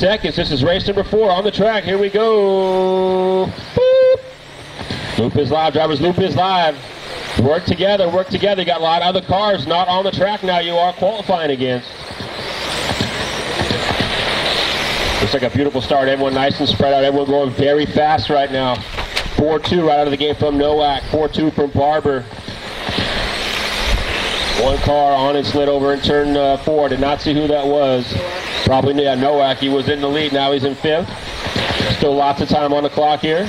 seconds. This is race number 4 on the track. Here we go. Boop. Loop is live, drivers. Loop is live. Work together, work together. You got a lot of other cars not on the track now you are qualifying against. Looks like a beautiful start. Everyone nice and spread out. Everyone going very fast right now. 4-2 right out of the game from Nowak. 4-2 from Barber. One car on and slid over in turn 4. Did not see who that was. Probably Nowak. He was in the lead. Now he's in 5th. Still lots of time on the clock here.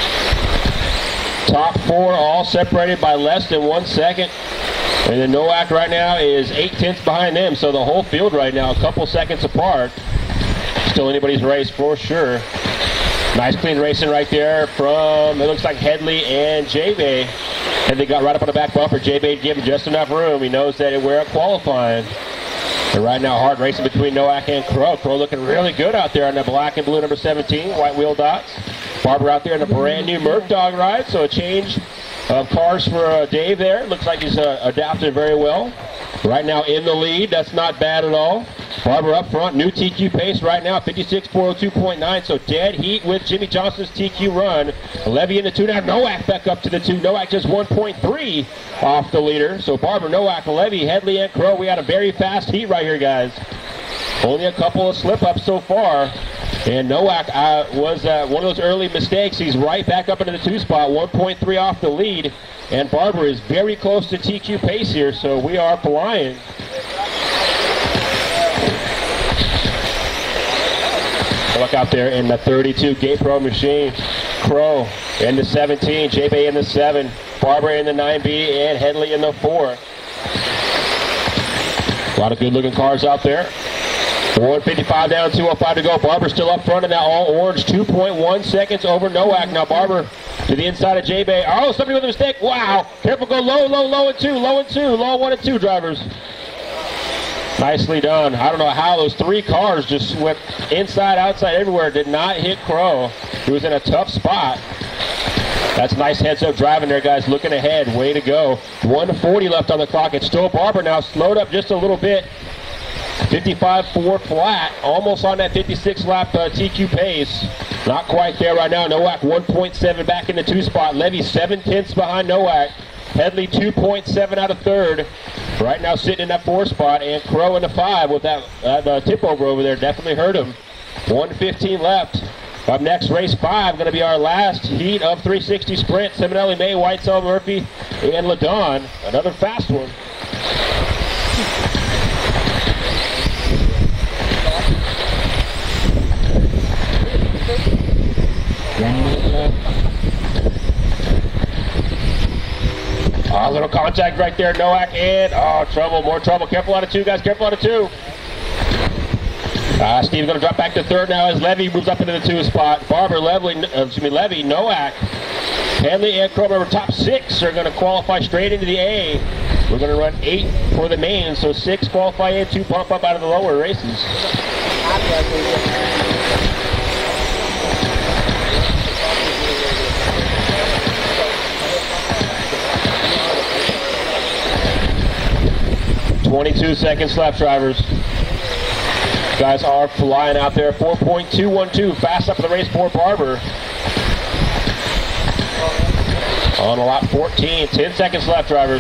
Top 4 all separated by less than 1 second. And then Nowak right now is 8/10 behind them. So the whole field right now a couple seconds apart. Still anybody's race for sure. Nice clean racing right there from, it looks like Headley and J-Bay. Headley got right up on the back bumper. J-Bay gave him just enough room. He knows that we're at qualifying. And right now hard racing between Nowak and Crow. Crow looking really good out there on the black and blue number 17, white wheel dots. Barber out there in a brand new Merc Dog ride. So a change of cars for Dave there. Looks like he's adapted very well. Right now in the lead. That's not bad at all. Barber up front, new TQ pace right now, 56.402.9, so dead heat with Jimmy Johnson's TQ run. Levy in the 2 now, Nowak back up to the 2. Nowak just 1.3 off the leader. So Barber, Nowak, Levy, Headley, and Crow. We had a very fast heat right here, guys. Only a couple of slip-ups so far. And Nowak was one of those early mistakes. He's right back up into the 2 spot, 1.3 off the lead. And Barber is very close to TQ pace here, so we are flying. Look out there in the 32 Gate Pro machine. Crow in the 17, J-Bay in the 7, Barber in the 9B, and Headley in the 4. A lot of good looking cars out there. 155 down, 205 to go. Barber still up front in that all orange, 2.1 seconds over Nowak. Now Barber to the inside of J-Bay. Oh, somebody with a mistake. Wow. Careful, go low, low, low and 2, low and 2, low 1 and 2 drivers. Nicely done. I don't know how those 3 cars just went inside, outside, everywhere. Did not hit Crow. He was in a tough spot. That's nice heads-up driving there, guys. Looking ahead. Way to go. 1:40 left on the clock. It's still Barber now. Slowed up just a little bit. 55.4 flat. Almost on that 56 lap TQ pace. Not quite there right now. Nowak 1.7 back in the 2 spot. Levy 7/10 behind Nowak. Headley 2.7 out of 3rd. Right now sitting in that 4 spot, and Crow in the 5 with that tip over there definitely hurt him. 1:15 left. Up next, race 5, going to be our last heat of 360 sprint. Simonelli, May, Whitesell, Murphy, and Ladon. Another fast one. A little contact right there, Nowak, and trouble, more trouble. Careful out of 2, guys, careful out of 2. Steve's going to drop back to 3rd now as Levy moves up into the 2 spot. Barber, Levy, Nowak, Headley, and Crow. Remember, top 6 are going to qualify straight into the A. We're going to run 8 for the main, so 6 qualify in, 2 bump up out of the lower races. .22 seconds left, drivers. Guys are flying out there. 4.212, fast up in the race for Barber. On a lap 14, 10 seconds left, drivers.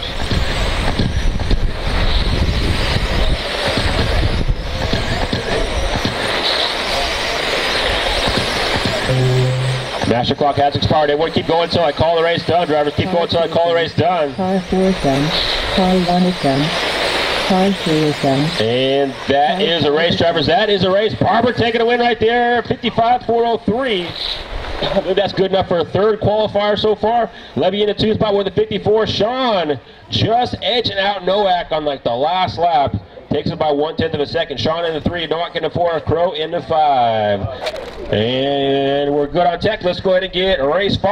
Master clock has expired. Everyone keep going until I call the race done, drivers. Keep going until I call the race done. Car 4 is done. Car 1 is done. Car 3 is done. And that is a race, drivers. That is a race. Barber taking a win right there. 55.403. I think that's good enough for a 3rd qualifier so far. Levy in the 2 spot with a 54. Sean just edging out Nowak on like the last lap. Takes it by 1/10 of a second. Sean in the 3, Nowak in the 4, Crow in the 5. And we're good on tech. Let's go ahead and get race 5.